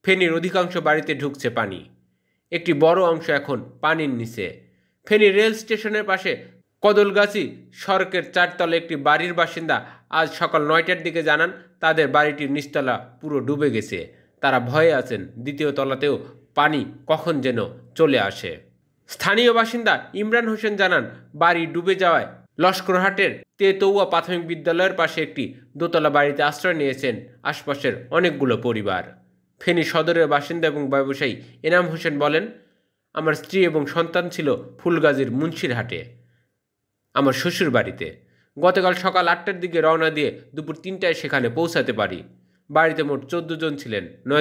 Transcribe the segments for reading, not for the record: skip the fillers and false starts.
ফেনীর অধিকাংশ বাড়িতে ঢুকছে পানি। একটি বড় অংশ এখন পানির নিচে। ফেনী রেল স্টেশনের পাশে কদলগাছি সড়কের 4 তলা একটি বাড়ির বাসিন্দা আজ সকাল 9টার দিকে জানান তাদের বাড়িটির নিচতলা পুরো ডুবে গেছে। তারা ভয়ে আছেন দ্বিতীয় তলাতেও পানি কখন যেন চলে আসে। স্থানীয় বাসিন্দা ইমরান হোসেন জানান বাড়ি ডুবে যাওয়ায় লস্করহাটের তেতৌয়া প্রাথমিক বিদ্যালয়ের পাশে একটি দোতলা বাড়িতে আশ্রয় নিয়েছেন আশপাশের অনেকগুলো পরিবার। ফেনী সদরের বাসিন্দা এবং ব্যবসায়ী এনাম হোসেন বলেন, আমার স্ত্রী এবং সন্তান ছিল ফুলগাজীর মুন্সিরহাটে আমার শ্বশুর বাড়িতে। গতকাল সকাল 8টার দিকে রওনা দিয়ে দুপুর 3টায় সেখানে পৌঁছাতে পারি। বাড়িতে মোট 14 জন ছিলেন।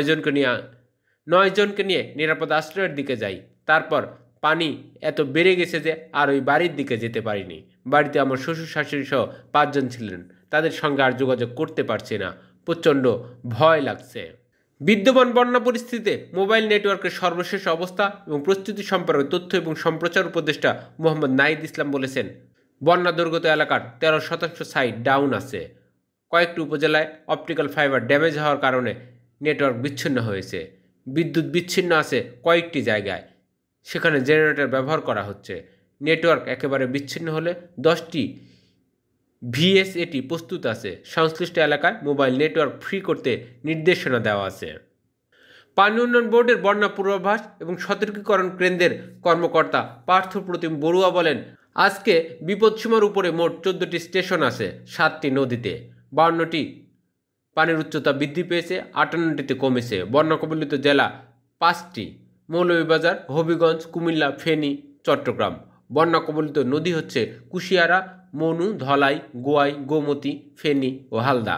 9 জনকে নিয়ে নিরাপদ আশ্রয়ের দিকে যাই। তারপর পানি এত বেড়ে গেছে যে আর ওই বাড়ির দিকে যেতে পারিনি। বাড়িতে আমার শ্বশুর শাশুড়ি সহ 5 জন ছিলেন। তাদের সঙ্গে আর যোগাযোগ করতে পারছি না। প্রচণ্ড ভয় লাগছে। বিদ্যমান বন্যা পরিস্থিতিতে মোবাইল নেটওয়ার্কের সর্বশেষ অবস্থা এবং প্রস্তুতি সম্পর্কে তথ্য এবং সম্প্রচার উপদেষ্টা মোহাম্মদ নাহিদ ইসলাম বলেছেন, বন্যা দুর্গত এলাকার 13% সাইট ডাউন আছে। কয়েকটি উপজেলায় অপটিক্যাল ফাইবার ড্যামেজ হওয়ার কারণে নেটওয়ার্ক বিচ্ছিন্ন হয়েছে। বিদ্যুৎ বিচ্ছিন্ন আছে কয়েকটি জায়গায়, সেখানে জেনারেটর ব্যবহার করা হচ্ছে। নেটওয়ার্ক একেবারে বিচ্ছিন্ন হলে 10টি ভিএসএটি প্রস্তুত আছে। সংশ্লিষ্ট এলাকায় মোবাইল নেটওয়ার্ক ফ্রি করতে নির্দেশনা দেওয়া আছে। পানি উন্নয়ন বোর্ডের বন্যা পূর্বাভাস এবং সতর্কীকরণ কেন্দ্রের কর্মকর্তা পার্থপ্রতিম বড়ুয়া বলেন, আজকে বিপদসীমার উপরে মোট 14টি স্টেশন আছে। 7টি নদীতে 52টি পানির উচ্চতা বৃদ্ধি পেয়েছে, 58টিতে কমেছে। বন্যা কবলিত জেলা 5টি, মৌলভীবাজার, হবিগঞ্জ, কুমিল্লা, ফেনী, চট্টগ্রাম। বন্যা কবলিত নদী হচ্ছে কুশিয়ারা, মনু, ধলাই, গোয়াই, গোমতী, ফেনী ও হালদা।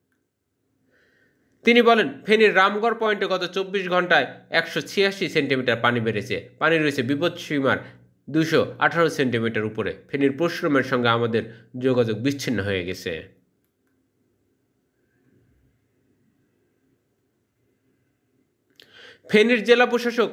তিনি বলেন, ফেনীর রামগড় পয়েন্টে গত 24 ঘন্টায় 186 সেন্টিমিটার পানি বেড়েছে। পানি রয়েছে বিপদসীমার 218 সেন্টিমিটার উপরে। ফেনীর পরশুরামের সঙ্গে আমাদের যোগাযোগ বিচ্ছিন্ন হয়ে গেছে। ফেনীর জেলা প্রশাসক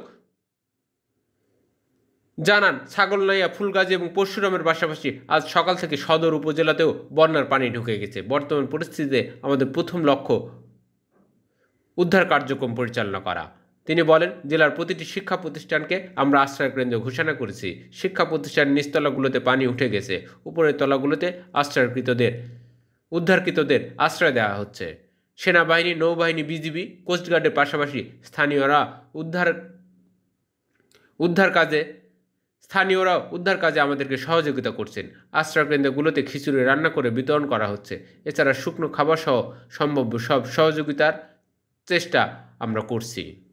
জানান, ছাগলনাইয়া, ফুলগাজী এবং পরশুরামের পাশাপাশি আজ সকাল থেকে সদর উপজেলাতেও বন্যার পানি ঢুকে গেছে। বর্তমান পরিস্থিতিতে আমাদের প্রথম লক্ষ্য উদ্ধার কার্যক্রম পরিচালনা করা। তিনি বলেন, জেলার প্রতিটি শিক্ষা প্রতিষ্ঠানকে আমরা আশ্রয় কেন্দ্র ঘোষণা করেছি। শিক্ষা প্রতিষ্ঠানের নিচতলাগুলোতে পানি উঠে গেছে। উপরের তলাগুলোতে উদ্ধারকৃতদের আশ্রয় দেওয়া হচ্ছে। সেনাবাহিনী, নৌবাহিনী, বিজিবি, কোস্টগার্ডের পাশাপাশি স্থানীয়রাও উদ্ধার কাজে আমাদেরকে সহযোগিতা করছেন। আশ্রয়কেন্দ্রগুলোতে খিচুড়ি রান্না করে বিতরণ করা হচ্ছে। এছাড়া শুকনো খাবার সহ সম্ভাব্য সব সহযোগিতার চেষ্টা আমরা করছি।